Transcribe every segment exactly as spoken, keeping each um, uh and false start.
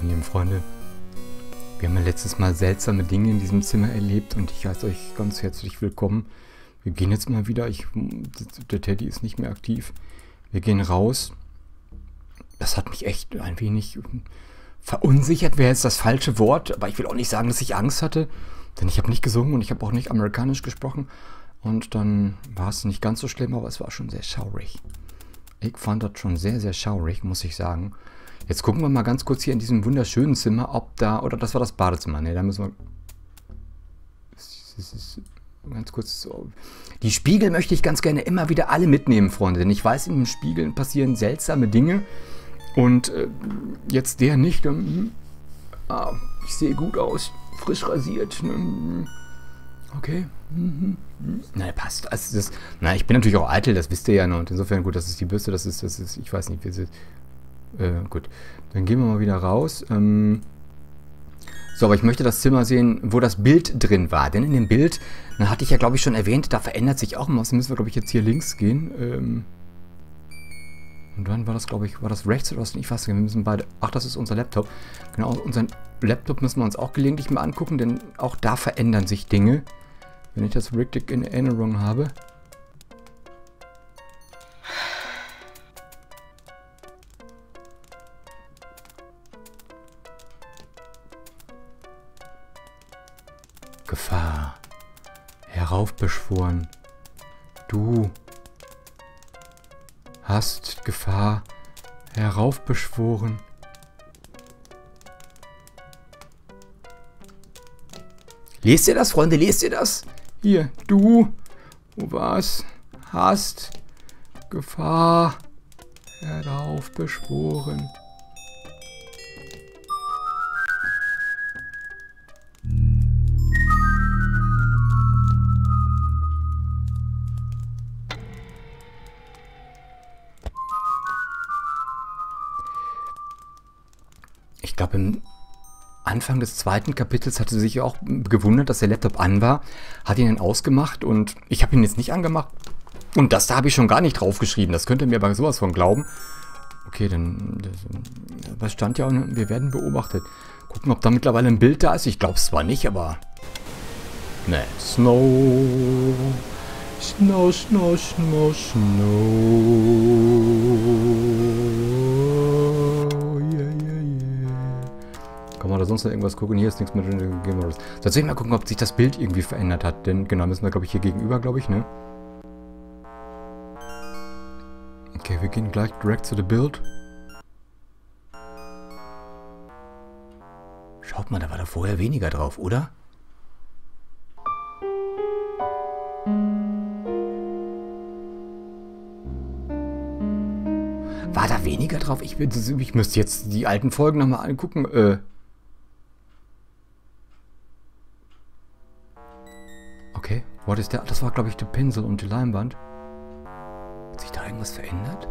Meine lieben Freunde, wir haben ja letztes Mal seltsame Dinge in diesem Zimmer erlebt und ich heiße euch ganz herzlich willkommen. Wir gehen jetzt mal wieder, ich, der Teddy ist nicht mehr aktiv. Wir gehen raus. Das hat mich echt ein wenig verunsichert, wäre jetzt das falsche Wort, aber ich will auch nicht sagen, dass ich Angst hatte, denn ich habe nicht gesungen und ich habe auch nicht amerikanisch gesprochen. Und dann war es nicht ganz so schlimm, aber es war schon sehr schaurig. Ich fand das schon sehr, sehr schaurig, muss ich sagen. Jetzt gucken wir mal ganz kurz hier in diesem wunderschönen Zimmer, ob da, oder das war das Badezimmer, ne, da müssen wir, das ist ganz kurz so. Die Spiegel möchte ich ganz gerne immer wieder alle mitnehmen, Freunde, denn ich weiß, in den Spiegeln passieren seltsame Dinge und äh, jetzt der nicht, ähm, ah, ich sehe gut aus, frisch rasiert, ne? Okay. Mhm. Na, passt. Also das, na, ich bin natürlich auch eitel, das wisst ihr ja noch. Und insofern, gut, das ist die Bürste, das ist, das ist, ich weiß nicht, wie sie. Äh, gut. Dann gehen wir mal wieder raus. Ähm, so, aber ich möchte das Zimmer sehen, wo das Bild drin war. Denn in dem Bild, dann hatte ich ja, glaube ich, schon erwähnt, da verändert sich auch was. Da müssen wir, glaube ich, jetzt hier links gehen. Ähm, und dann war das, glaube ich, war das rechts oder was? Ich weiß nicht, wir müssen beide. Ach, das ist unser Laptop. Genau, unseren Laptop müssen wir uns auch gelegentlich mal angucken, denn auch da verändern sich Dinge. Wenn ich das richtig in Erinnerung habe. Gefahr. Heraufbeschworen. Du hast Gefahr heraufbeschworen. Lest ihr das, Freunde? Lest ihr das? Hier, du, wo war's? Hast Gefahr heraufbeschworen. Ich glaube, im Anfang des zweiten Kapitels hatte sie sich auch gewundert, dass der Laptop an war, hat ihn dann ausgemacht und ich habe ihn jetzt nicht angemacht. Und das da habe ich schon gar nicht draufgeschrieben. Das könnt ihr mir aber sowas von glauben. Okay, dann, was stand ja, wir werden beobachtet. Gucken, ob da mittlerweile ein Bild da ist. Ich glaube es zwar nicht, aber... Ne, Snow, Snow, Snow, Snow, Snow. Kann man da sonst noch irgendwas gucken? Hier ist nichts mehr drin. Gehen wir das. Soll ich mal gucken, ob sich das Bild irgendwie verändert hat. Denn genau, müssen wir, glaube ich, hier gegenüber, glaube ich, ne? Okay, wir gehen gleich direkt zu the Bild. Schaut mal, da war da vorher weniger drauf, oder? War da weniger drauf? Ich, ich müsste jetzt die alten Folgen nochmal angucken. Äh... Okay, what is that? Das war, glaube ich, der Pinsel und die Leinwand. Hat sich da irgendwas verändert?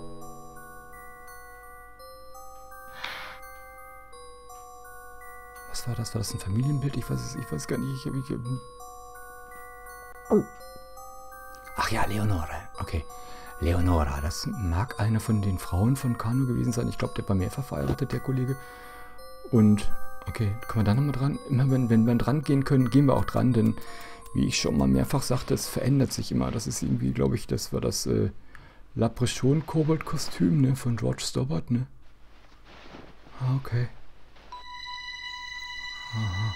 Was war das? War das ein Familienbild? Ich weiß es, ich weiß gar nicht. Ich, ich, ich, oh. Ach ja, Leonora. Okay. Leonora, das mag eine von den Frauen von Kano gewesen sein. Ich glaube, der war mehrfach verheiratet, der Kollege. Und, okay, kommen wir da nochmal dran? Immer wenn, wenn wir dran gehen können, gehen wir auch dran, denn wie ich schon mal mehrfach sagte, es verändert sich immer. Das ist irgendwie, glaube ich, das war das äh, Laprechon-Kobold-Kostüm, ne, von George Stobbart, ne? Ah, okay. Aha.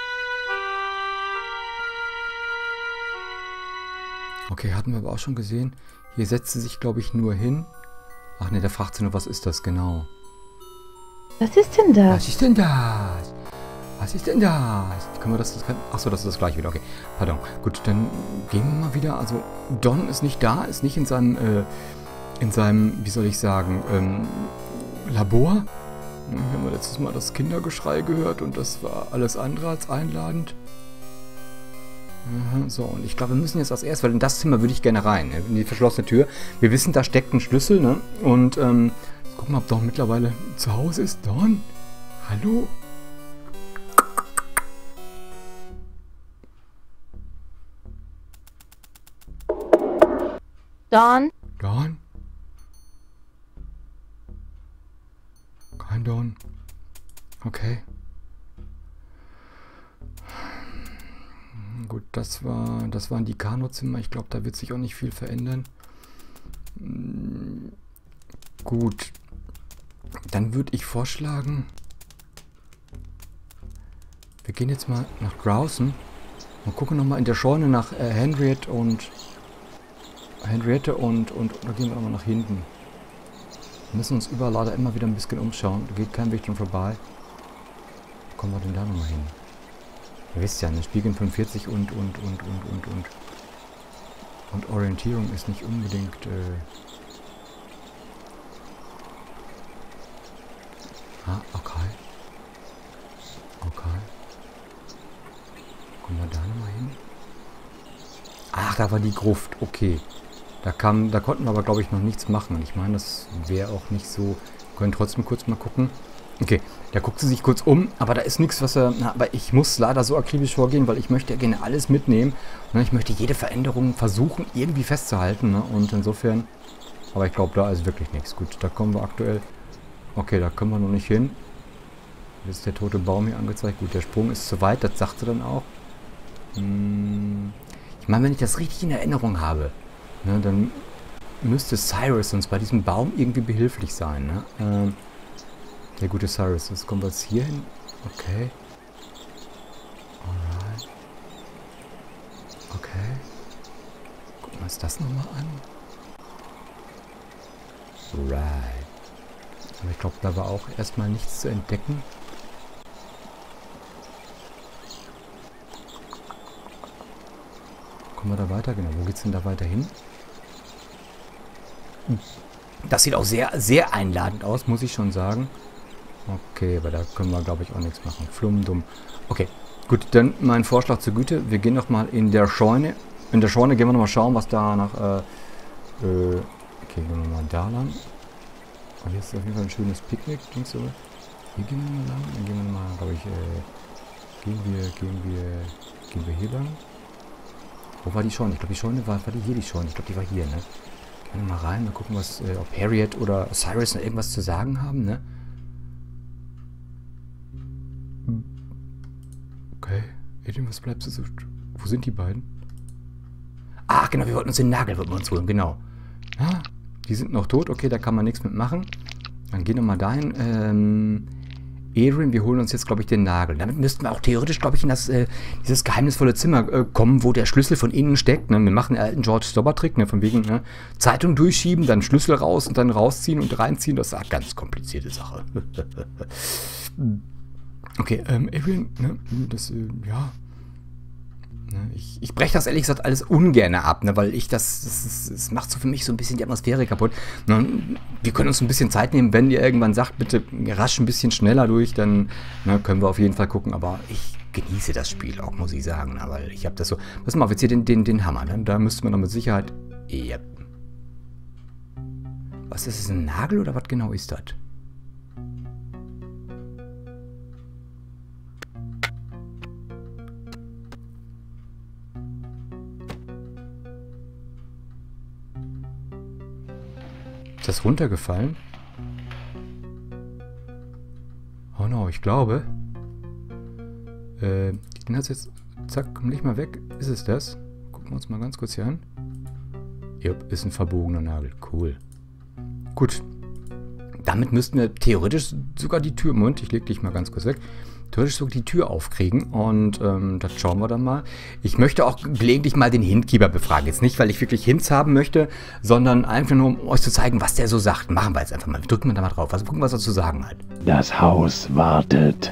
Okay, hatten wir aber auch schon gesehen. Hier setzt sie sich, glaube ich, nur hin. Ach ne, da fragt sie nur, was ist das genau? Was ist denn das? Was ist denn das? Was ist denn das? Können wir das... das kann, achso, das ist das gleiche wieder. Okay, pardon. Gut, dann gehen wir mal wieder. Also, Don ist nicht da, ist nicht in seinem, äh, in seinem, wie soll ich sagen, ähm, Labor. Wir haben wir letztes Mal das Kindergeschrei gehört und das war alles andere als einladend. Aha, so, und ich glaube, wir müssen jetzt als erstes, weil in das Zimmer würde ich gerne rein, ne, in die verschlossene Tür. Wir wissen, da steckt ein Schlüssel, ne? Und, ähm, jetzt gucken wir, ob Don mittlerweile zu Hause ist. Don? Hallo? Don? Don? Kein Don. Okay. Gut, das war, das waren die Kano-Zimmer. Ich glaube, da wird sich auch nicht viel verändern. Gut. Dann würde ich vorschlagen, wir gehen jetzt mal nach draußen und gucken nochmal in der Scheune nach äh, Henriette und Henriette und, und, und da gehen wir nochmal nach hinten. Wir müssen uns überall leider immer wieder ein bisschen umschauen. Da geht kein Weg dran vorbei. Wo kommen wir denn da nochmal hin? Ihr wisst ja, eine Spiegel fünfundvierzig und, und, und, und, und, und. Und Orientierung ist nicht unbedingt, äh... Ah, okay. Okay. Kommen wir da nochmal hin? Ach, da war die Gruft. Okay. Da kam, da konnten wir aber, glaube ich, noch nichts machen. Ich meine, das wäre auch nicht so... Wir können trotzdem kurz mal gucken. Okay, da guckt sie sich kurz um, aber da ist nichts, was er... Na, aber ich muss leider so akribisch vorgehen, weil ich möchte ja gerne alles mitnehmen. Ne? Ich möchte jede Veränderung versuchen, irgendwie festzuhalten. Ne? Und insofern... Aber ich glaube, da ist wirklich nichts. Gut, da kommen wir aktuell... Okay, da können wir noch nicht hin. Jetzt ist der tote Baum hier angezeigt. Gut, der Sprung ist zu weit, das sagt sie dann auch. Hm, ich meine, wenn ich das richtig in Erinnerung habe, ne, dann müsste Cyrus uns bei diesem Baum irgendwie behilflich sein. Ne? Ähm, der gute Cyrus. Jetzt kommen wir jetzt hier hin. Okay. Alright. Okay. Gucken wir uns das nochmal an. Right. Aber ich glaube, da war auch erstmal nichts zu entdecken. Kommen wir da weiter? Genau, wo geht's denn da weiter hin? Das sieht auch sehr, sehr einladend aus, muss ich schon sagen. Okay, aber da können wir, glaube ich, auch nichts machen. Flummdumm. Okay, gut, dann mein Vorschlag zur Güte. Wir gehen noch mal in der Scheune. In der Scheune gehen wir noch mal schauen, was da nach... Äh, äh, okay, gehen wir mal da lang. Und hier ist auf jeden Fall ein schönes Picknick. Denkst du? Hier gehen wir mal lang. Dann gehen wir mal, glaube ich, äh, gehen wir, gehen wir, gehen wir hier lang. Wo war die Scheune? Ich glaube, die Scheune war, war die hier, die Scheune. Ich glaube, die war hier, ne? Gehen wir mal rein, mal gucken, was, äh, ob Harriet oder Cyrus noch irgendwas zu sagen haben, ne? Okay. Adrian, was bleibst du so? Wo sind die beiden? Ach, genau, wir wollten uns den Nagel wollten wir uns holen, genau. Ah, die sind noch tot, okay, da kann man nichts mit machen. Dann gehen wir mal dahin. Ähm, Adrian, wir holen uns jetzt, glaube ich, den Nagel. Damit müssten wir auch theoretisch, glaube ich, in das, äh, dieses geheimnisvolle Zimmer äh, kommen, wo der Schlüssel von innen steckt. Ne? Wir machen einen alten George Stobber-Trick, ne? Von wegen ne? Zeitung durchschieben, dann Schlüssel raus und dann rausziehen und reinziehen. Das ist eine ganz komplizierte Sache. Okay, ähm, Adrian, ne? Das, äh, ja... Ich, ich breche das ehrlich gesagt alles ungern ab, ne, weil ich das, das, das, das macht so für mich so ein bisschen die Atmosphäre kaputt. Ne, wir können uns ein bisschen Zeit nehmen, wenn ihr irgendwann sagt, bitte rasch ein bisschen schneller durch, dann ne, können wir auf jeden Fall gucken, aber ich genieße das Spiel auch, muss ich sagen, ne, weil ich habe das so, pass mal auf, jetzt hier den, den, den Hammer, ne, da müsste man doch mit Sicherheit, yep. Was ist das, ein Nagel oder was genau ist das? Ist das runtergefallen? Oh no, ich glaube. Äh, den hat es jetzt. Zack, komm nicht mal weg. Ist es das? Gucken wir uns mal ganz kurz hier an. Jupp, ist ein verbogener Nagel. Cool. Gut. Damit müssten wir theoretisch sogar die Tür. Moment, ich leg dich mal ganz kurz weg. Theoretisch sogar die Tür aufkriegen. Und ähm, das schauen wir dann mal. Ich möchte auch gelegentlich mal den Hintkeeper befragen. Jetzt nicht, weil ich wirklich Hints haben möchte, sondern einfach nur, um euch zu zeigen, was der so sagt. Machen wir jetzt einfach mal. Drücken wir da mal drauf. Also gucken, was er zu sagen hat. Das Haus wartet.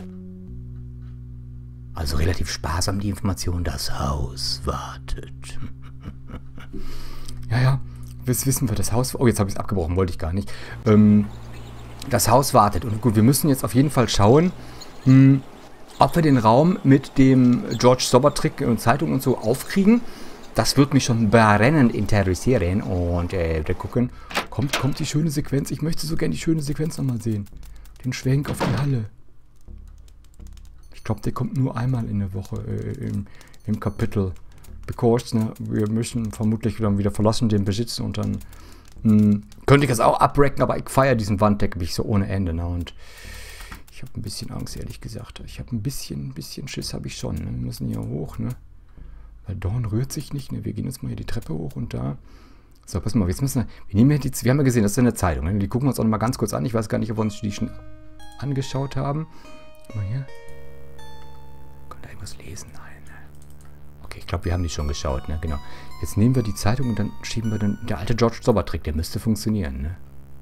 Also relativ sparsam die Information. Das Haus wartet. Ja, ja. Das wissen wir. Das Haus... Oh, jetzt habe ich es abgebrochen. Wollte ich gar nicht. Ähm, das Haus wartet. Und gut, wir müssen jetzt auf jeden Fall schauen, Hm, ob wir den Raum mit dem George Stobber-Trick und Zeitung und so aufkriegen. Das wird mich schon brennend interessieren. Und äh, wir gucken. Kommt, kommt die schöne Sequenz. Ich möchte so gerne die schöne Sequenz nochmal sehen. Den Schwenk auf die Halle. Ich glaube, der kommt nur einmal in der Woche äh, im, im Kapitel. Because, ne, wir müssen vermutlich dann wieder verlassen den Besitz. Und dann mh, könnte ich das auch abbrechen, aber ich feiere diesen Wandteppich so ohne Ende. Ne, und Ich habe ein bisschen Angst, ehrlich gesagt. Ich habe ein bisschen, ein bisschen Schiss habe ich schon. Ne? Wir müssen hier hoch, ne? Weil Dawn rührt sich nicht, ne? Wir gehen jetzt mal hier die Treppe hoch und da. So, pass mal, jetzt müssen wir. Wir nehmen jetzt die, wir haben ja gesehen, das ist in der Zeitung. Ne? Die gucken wir uns auch noch mal ganz kurz an. Ich weiß gar nicht, ob wir uns die schon angeschaut haben. Mal hier. Kann da irgendwas lesen? Nein. Ne? Okay, ich glaube, wir haben die schon geschaut, ne? Genau. Jetzt nehmen wir die Zeitung und dann schieben wir den. Der alte George Sobber-Trick, der müsste funktionieren, ne?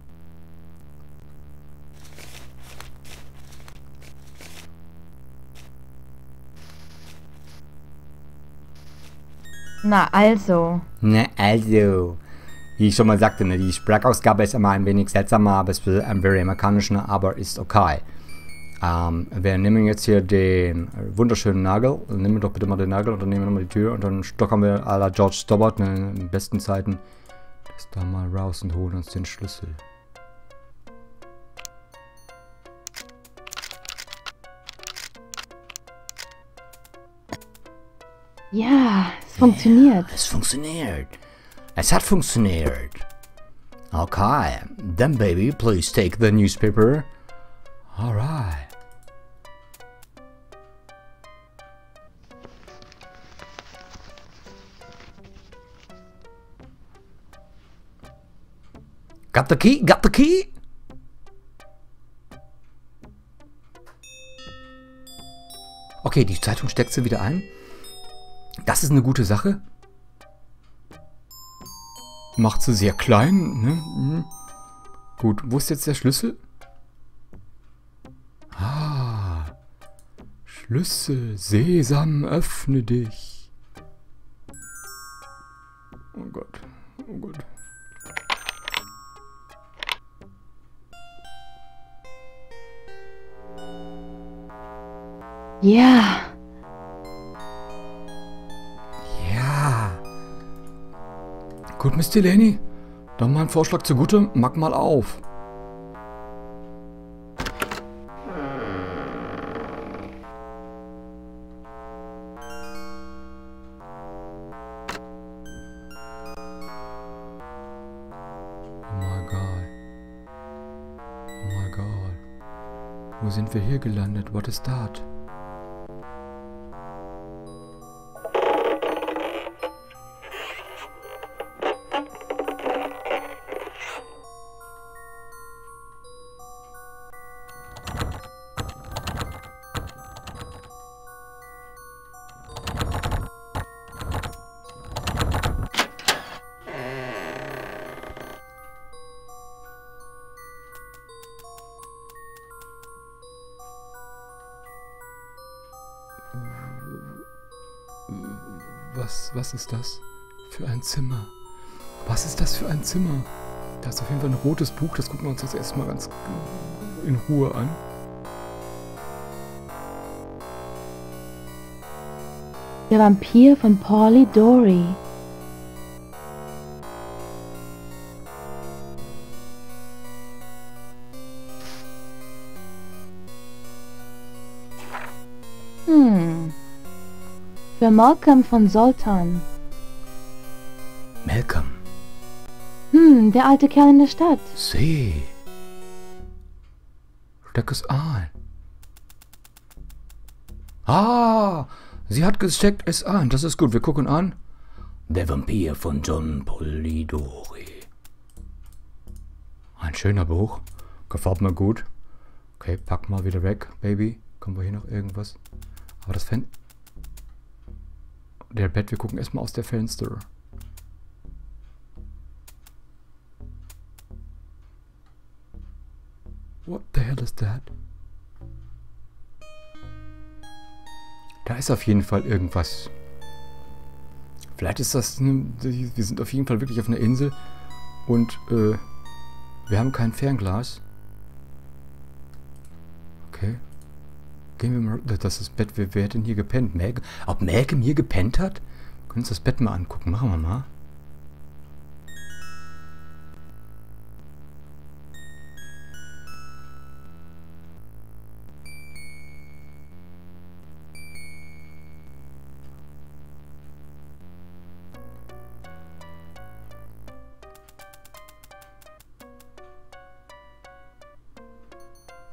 Na also. Na also. Wie ich schon mal sagte, ne, die Sprachausgabe ist immer ein wenig seltsamer, aber es ist ein very amerikanischer, aber ist okay. Ähm, wir nehmen jetzt hier den wunderschönen Nagel. Nehmen wir doch bitte mal den Nagel und dann nehmen wir nochmal die Tür und dann stockern wir à la George Stobbart, ne, in den besten Zeiten, das da mal raus und holen uns den Schlüssel. Ja, es funktioniert. Es funktioniert. Es hat funktioniert. Okay. Then baby, please take the newspaper. Alright. Got the key? Got the key? Okay, die Zeitung steckt sie wieder ein. Das ist eine gute Sache. Macht sie sehr klein, ne? Mhm. Gut, wo ist jetzt der Schlüssel? Ah. Schlüssel. Sesam, öffne dich. Oh Gott. Oh Gott. Ja. Gut, Miss Delaney, dann mein Vorschlag zugute, mach mal auf. Oh my God. Oh my God. Wo sind wir hier gelandet? What is that? Was, was ist das für ein Zimmer? Was ist das für ein Zimmer? Da ist auf jeden Fall ein rotes Buch. Das gucken wir uns jetzt erstmal ganz in Ruhe an. Der Vampir von Polly Dory. Hm. Für Malcolm von Sultan. Malcolm. Hm, der alte Kerl in der Stadt. Sieh. Steck es ein. Ah, sie hat gesteckt es ein. Das ist gut. Wir gucken an. Der Vampir von John Polidori. Ein schöner Buch. Gefällt mir gut. Okay, pack mal wieder weg, Baby. Kommen wir hier noch irgendwas? Aber das Fen... Der Bett, wir gucken erstmal aus der Fenster. What the hell is that? Da ist auf jeden Fall irgendwas. Vielleicht ist das... Ne, wir sind auf jeden Fall wirklich auf einer Insel. Und, äh... wir haben kein Fernglas. Okay. Gehen wir mal... Das ist das Bett. Wer, wer hat denn hier gepennt? Malcolm? Ob Malcolm hier gepennt hat? Wir können uns das Bett mal angucken. Machen wir mal.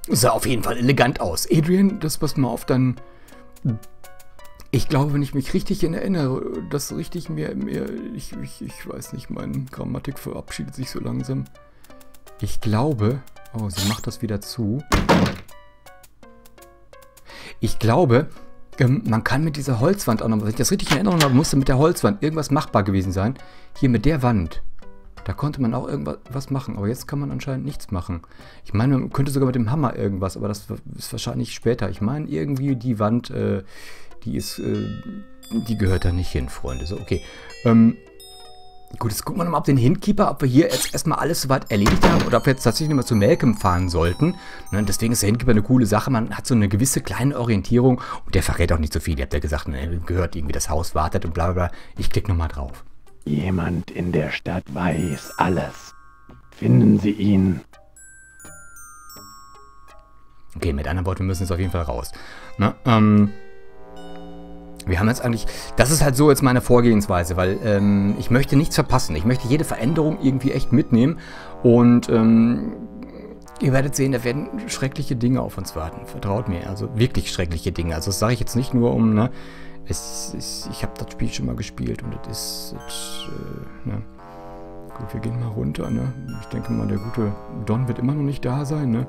Sah auf jeden Fall elegant aus. Adrian, das pass mal auf, dann... Ich glaube, wenn ich mich richtig erinnere, das richtig mir... mir ich, ich, ich weiß nicht, meine Grammatik verabschiedet sich so langsam. Ich glaube... Oh, sie macht das wieder zu. Ich glaube, ähm, man kann mit dieser Holzwand auch noch... Wenn ich das richtig in Erinnerung habe, musste mit der Holzwand irgendwas machbar gewesen sein. Hier mit der Wand. Da konnte man auch irgendwas machen, aber jetzt kann man anscheinend nichts machen. Ich meine, man könnte sogar mit dem Hammer irgendwas, aber das ist wahrscheinlich später. Ich meine, irgendwie die Wand, äh, die ist, äh, die gehört da nicht hin, Freunde. So, okay. Ähm, gut, jetzt gucken wir nochmal auf den Hintkeeper, ob wir hier jetzt erstmal alles soweit erledigt haben oder ob wir jetzt tatsächlich mal zu Malcolm fahren sollten. Ne, deswegen ist der Hintkeeper eine coole Sache. Man hat so eine gewisse kleine Orientierung und der verrät auch nicht so viel. Ihr habt ja gesagt, ne, gehört irgendwie, das Haus wartet und bla bla bla. Ich klicke nochmal drauf. Jemand in der Stadt weiß alles. Finden Sie ihn. Okay, mit anderen Worten, wir müssen jetzt auf jeden Fall raus. Na, ähm, wir haben jetzt eigentlich... Das ist halt so jetzt meine Vorgehensweise, weil ähm, ich möchte nichts verpassen. Ich möchte jede Veränderung irgendwie echt mitnehmen. Und ähm, ihr werdet sehen, da werden schreckliche Dinge auf uns warten. Vertraut mir, also wirklich schreckliche Dinge. Also das sage ich jetzt nicht nur um... Ne, Es ist, ich habe das Spiel schon mal gespielt und das ist, das, äh, ne. Gut, wir gehen mal runter, ne. Ich denke mal, der gute Don wird immer noch nicht da sein, ne.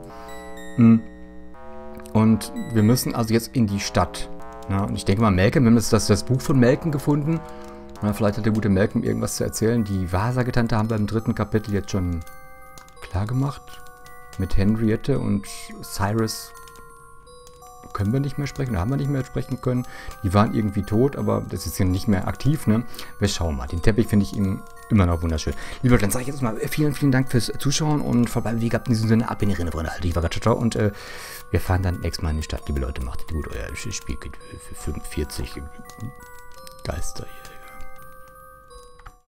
Und wir müssen also jetzt in die Stadt. Ne? Und ich denke mal, Malcolm, wir haben das, das, das Buch von Malcolm gefunden. Na, vielleicht hat der gute Malcolm irgendwas zu erzählen. Die Wahrsagetante haben wir im dritten Kapitel jetzt schon klar gemacht. Mit Henriette und Cyrus können wir nicht mehr sprechen, haben wir nicht mehr sprechen können. Die waren irgendwie tot, aber das ist ja nicht mehr aktiv, ne? Wir schauen mal. Den Teppich finde ich immer noch wunderschön. Liebe Leute, dann sage ich jetzt mal vielen, vielen Dank fürs Zuschauen und verbleiben wie gehabt in diesem Sinne ab in die Rinne, Freunde. Ich war ciao und äh, wir fahren dann nächstes Mal in die Stadt. Liebe Leute, macht gut, euer Spiel geht für fünfundvierzig Geister hier.